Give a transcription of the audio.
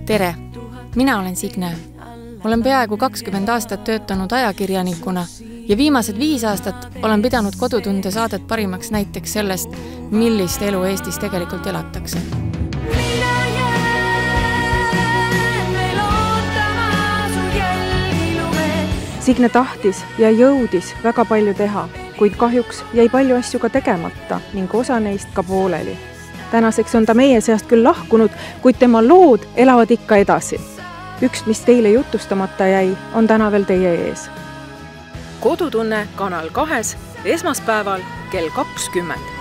Tere! Mina olen Signe. Olen peaaegu 20 aastat töötanud ajakirjanikuna ja viimased 5 aastat olen pidanud Kodutunde saadet parimaks näiteks sellest, millist elu Eestis tegelikult elatakse. Signe tahtis ja jõudis väga palju teha, kuid kahjuks jäi palju asju ka tegemata ning osa neist ka pooleli. Tänaseks on ta meie seast küll lahkunud, kuid tema lood elavad ikka edasi. Üks, mis teile jutustamata jäi, on täna veel teie ees. Kodutunne Kanal 2 esmaspäeval kell 20.